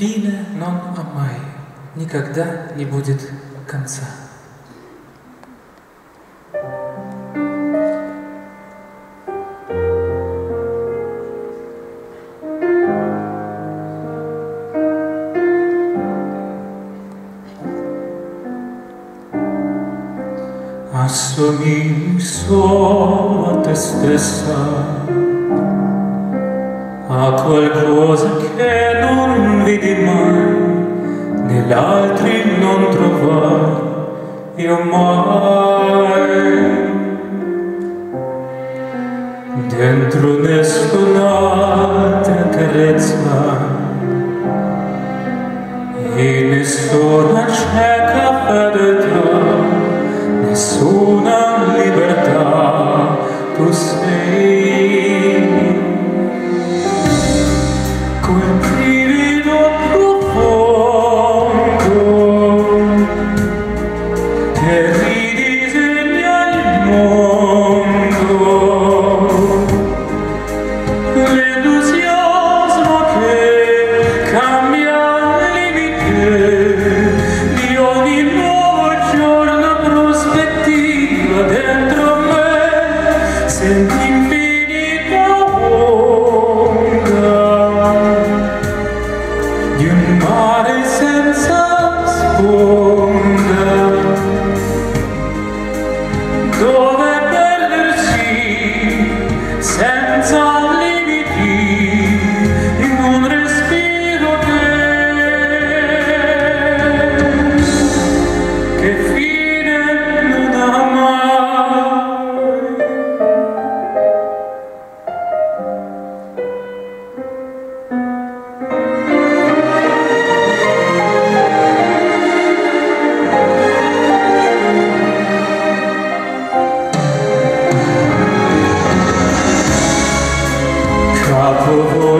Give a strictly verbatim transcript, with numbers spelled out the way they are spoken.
Fine non mai. Никогда не будет конца. Assomigli solo a te stessa, a qualcosa che non vedi mai, negli altri non trovai io mai. Dentro nessun'altra carezza e nessuna cieca fedeltà, nessuna libertà, tu sei quel brivido profondo che ridisegna il mondo, l'entusiasmo che cambia le vite di ogni nuovo giorno. Dentro me senti infinita onda di un mare senza sponda, dove perdersi senza limiti in un respiro che, che fine non ha mai. Capovolgere